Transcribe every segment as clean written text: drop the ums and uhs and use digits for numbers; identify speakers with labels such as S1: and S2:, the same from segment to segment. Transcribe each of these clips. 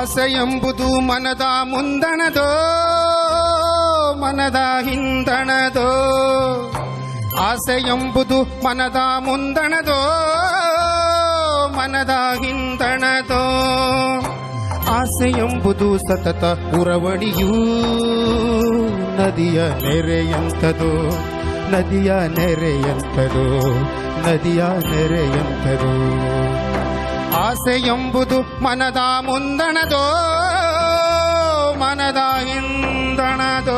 S1: ಆಸೆ ಎಂಬುದು ಮನದ ಮುಂದಣದೋ ಮನದ ಹಿಂದಣದೋ. ಆಸೆ ಎಂಬುದು ಮನದ ಮುಂದಣದೋ ಮನದ ಹಿಂದಣದೋ. ಆಸೆ ಎಂಬುದು ಸತತ ಉರವಣಿಯೂ ನದಿಯ ನೆರೆಯಂತದೋ ನದಿಯ ನೆರೆಯಂತದೋ ನದಿಯ ನೆರೆಯಂತದೋ. ಆಸೆ ಎಂಬುದು ಮನದ ಮುಂದಣದೋ ಮನದ ಹಿಂದಣದೋ.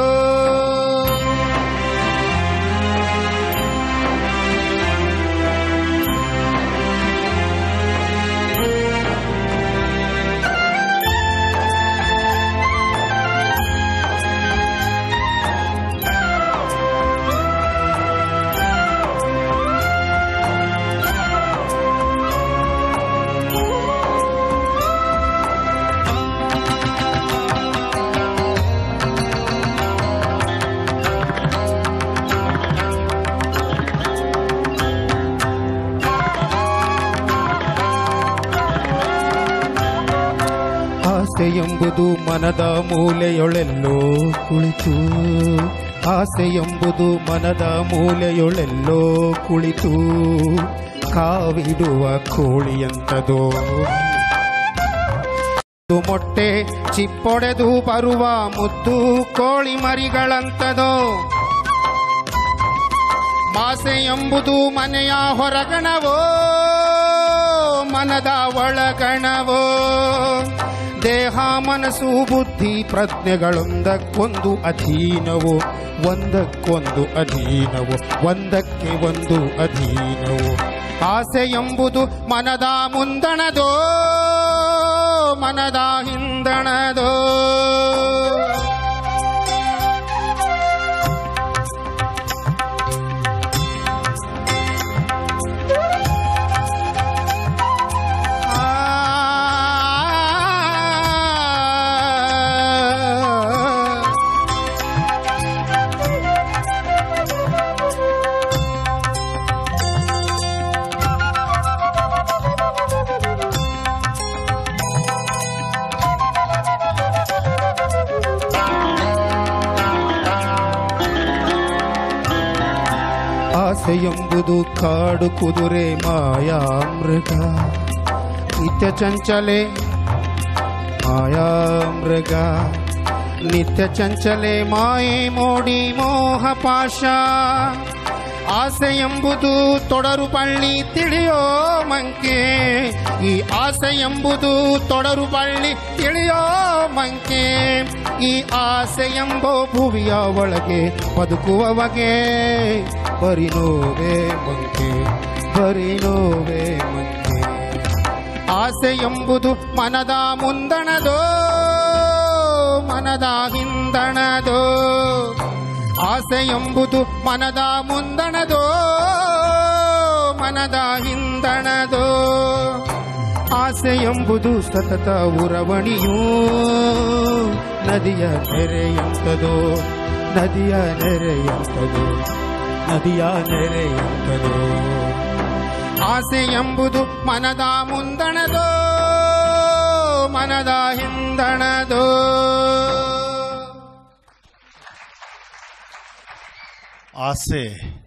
S1: ಆಸೆ ಎಂಬುದು ಮನದ ಮೂಲೆಯೊಳೆಲ್ಲೋ ಕುಳಿತು. ಆಸೆ ಎಂಬುದು ಮನದ ಮೂಲೆಯೊಳೆಲ್ಲೋ ಕುಳಿತು ಕಾವಿಡುವ ಕೋಳಿಯಂತದೋ. ಮೊಟ್ಟೆ ಚಿಪ್ಪೊಡೆದು ಬರುವ ಮುದ್ದು ಕೋಳಿ ಮರಿಗಳಂತದೋ. ಆಸೆ ಎಂಬುದು ಮನೆಯ ಹೊರಗಣವೋ ಮನದ ಒಳಗಣವೋ. ದೇಹ ಮನಸ್ಸು ಬುದ್ಧಿ ಪ್ರಜ್ಞೆಗಳೊಂದಕ್ಕೊಂದು ಅಧೀನವೋ ಒಂದಕ್ಕೊಂದು ಅಧೀನವೋ ಒಂದಕ್ಕೆ ಒಂದು ಅಧೀನವೋ. ಆಸೆ ಎಂಬುದು ಮನದ ಮುಂದಣದೋ ಮನದ ಹಿಂದಣದೋ. ಆಸೆ ಎಂಬುದು ಕಾಡು ಕುದುರೆ ಮಾಯಾ ಮೃಗ ನಿತ್ಯ ಚಂಚಲೆ ಮಾಯಾ ಮೃಗ ನಿತ್ಯ ಚಂಚಲೆ ಮಾಯೆ ಮೋಡಿ ಮೋಹ ಪಾಶ. ಆಸೆ ಎಂಬುದು ತೊಡರು ಬಳ್ಳಿ ತಿಳಿಯೋ ಮಂಕೆ. ಈ ಆಸೆ ಎಂಬುದು ತೊಡರು ಬಳ್ಳಿ ತಿಳಿಯೋ ಮಂಕೆ. ಈ ಆಸೆ ಎಂಬೋ ಭುವಿಯ ಒಳಗೆ ಬದುಕುವವಗೆ ಬರಿ ನೋವೇ ಮಂಕೆ ಬರಿ ನೋವೇ ಮಂಕೆ. ಆಸೆ ಎಂಬುದು ಮನದ ಮುಂದಣದೋ ಮನದ ಹಿಂದಣದೋ. ಆಸೆ ಎಂಬುದು ಮನದ ಮುಂದಣದೋ ಮನದ ಹಿಂದಣದೋ. ಆಸೆ ಎಂಬುದು ಸತತ ಉರವಣಿಯೂ ನದಿಯ ನೆರೆಯಂತದೋ ನದಿಯ ನೆರೆಯಂತದೋ ನದಿಯ ನೆರೆಯಂತದೋ. ಆಸೆ ಎಂಬುದು ಮನದ ಮುಂದಣದೋ ಮನದ ಹಿಂದಣದೋ.
S2: ಆಸೆ